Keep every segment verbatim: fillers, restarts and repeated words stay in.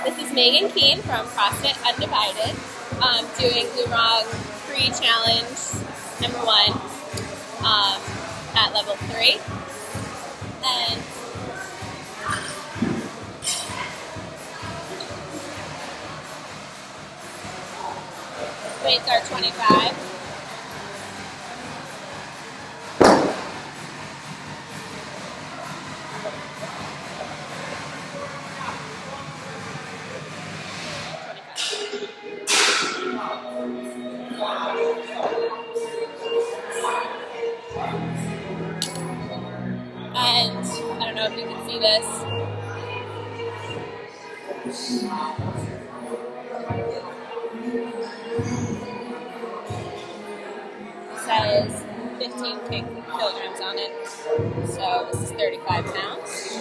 This is Megan Keene from CrossFit Undivided, um, doing Lurong Free Challenge number one um, at level three. And weights are twenty-five. And I don't know if you can see this. It says fifteen kilograms on it. So this is thirty-five pounds.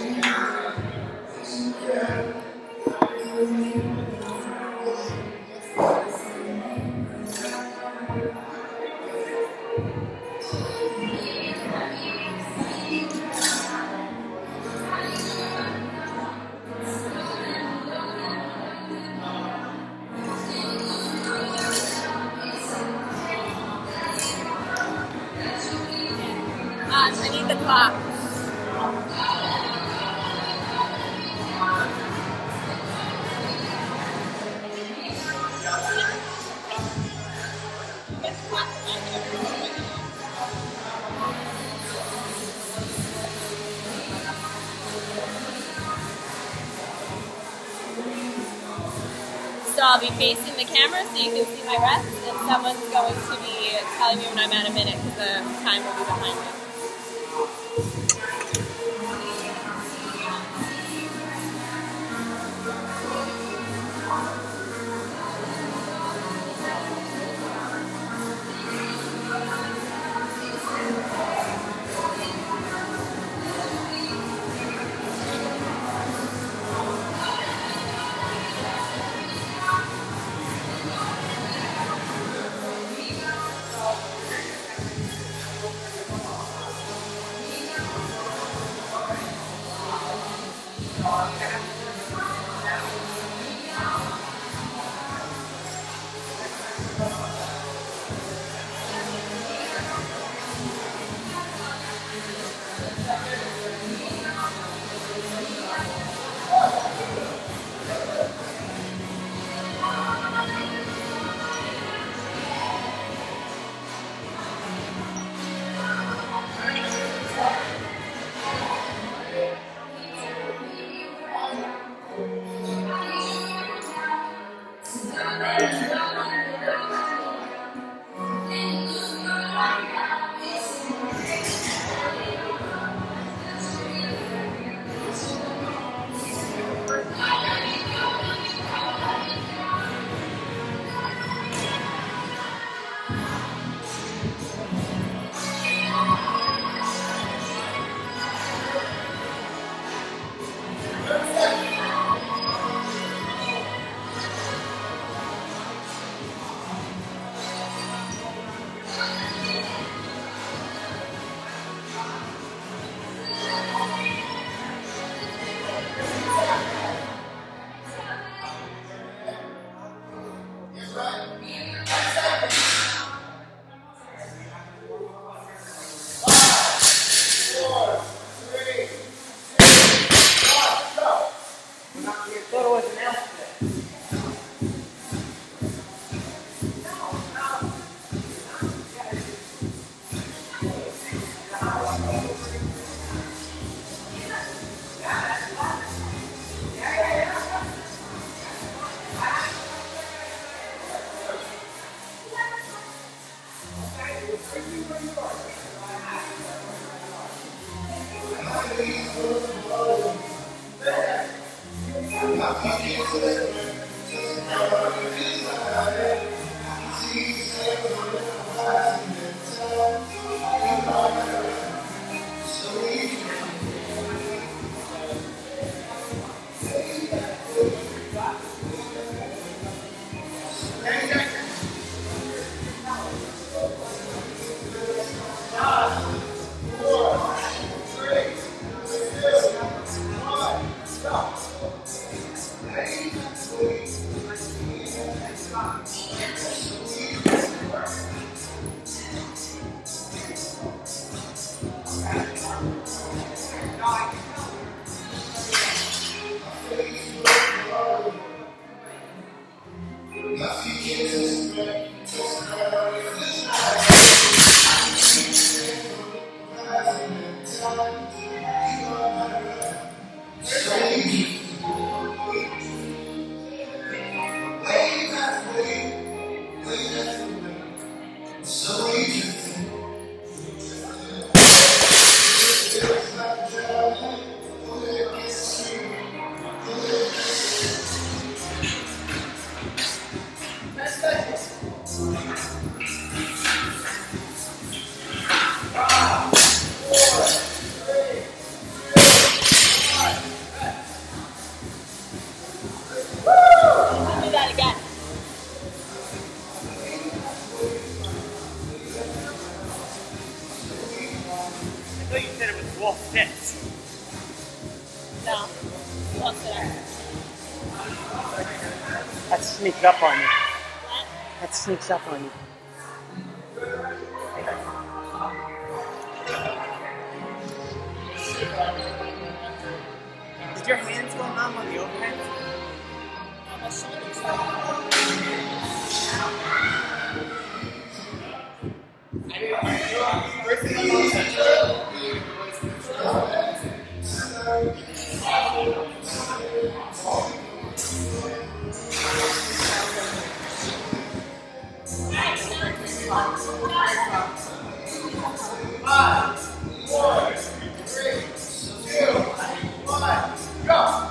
Um, I need the clock. So I'll be facing the camera so you can see my reps, and someone's going to be telling me when I'm at a minute because the time will be behind me. Stop. I'll sit up. That sneaks up on you. What? That sneaks up on you. Did your hands go numb on the overhead? Oh, my shoulders. Five, four, three, two, one, go!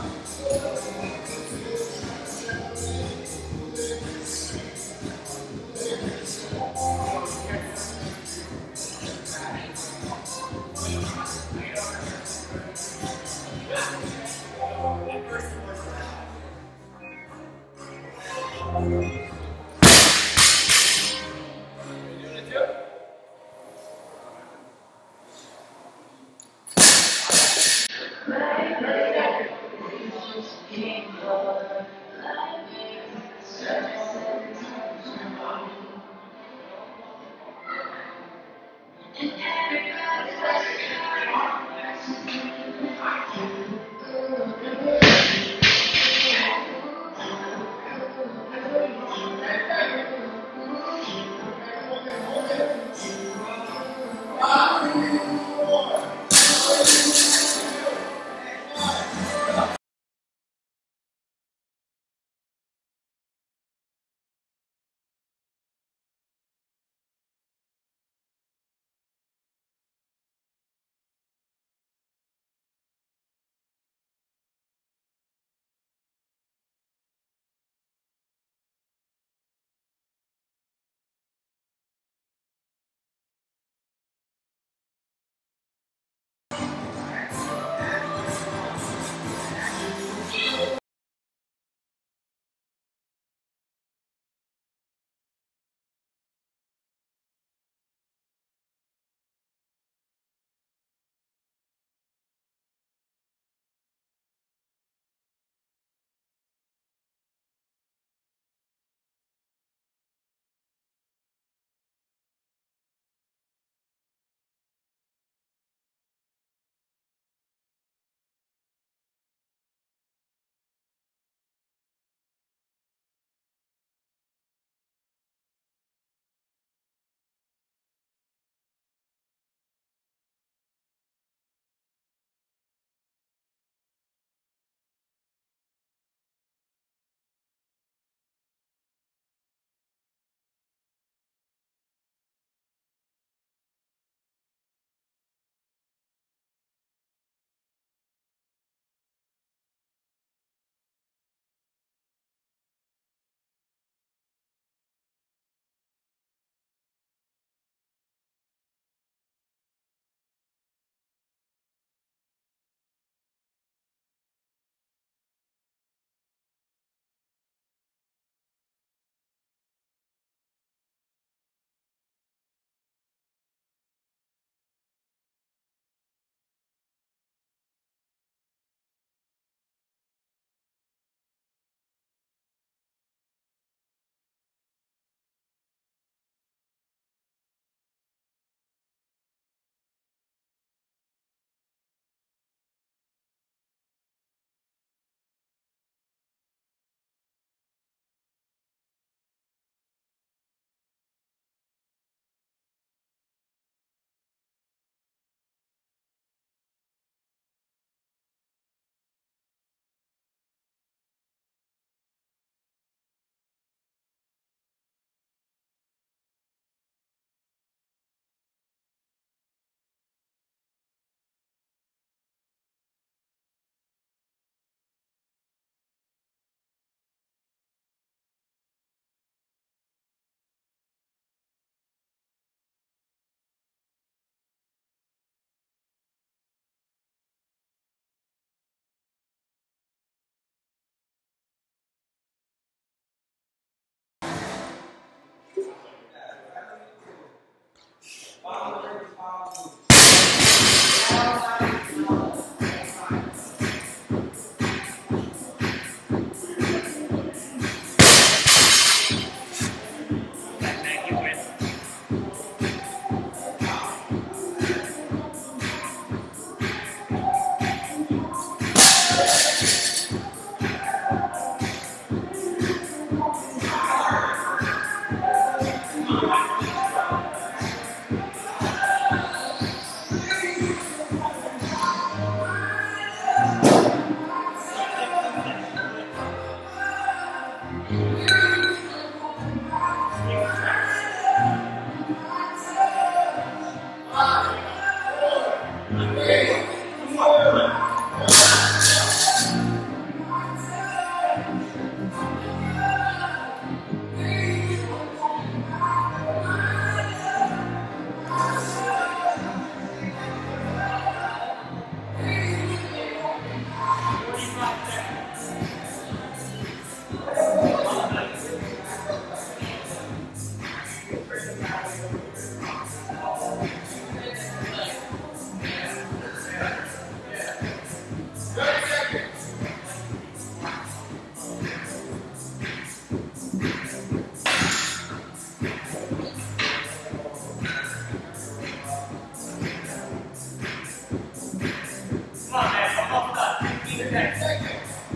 ten seconds.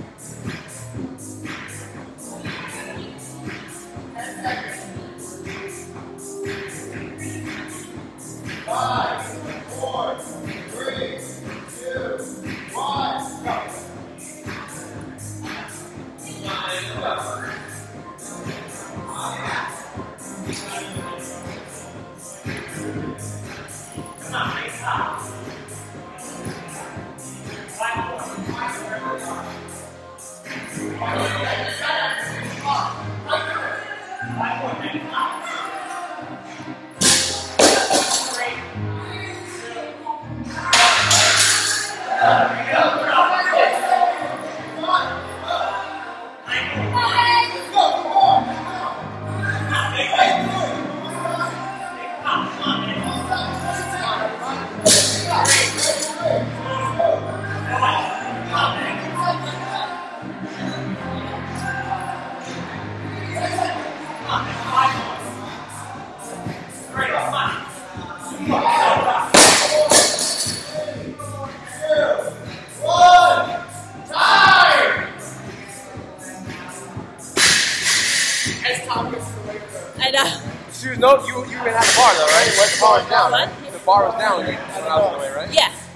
Five, four, three, two, one, go. I know. She was no, you you even had the bar though, right? What, the bar was down. What? The bar was down when I was on the way, right? Yeah.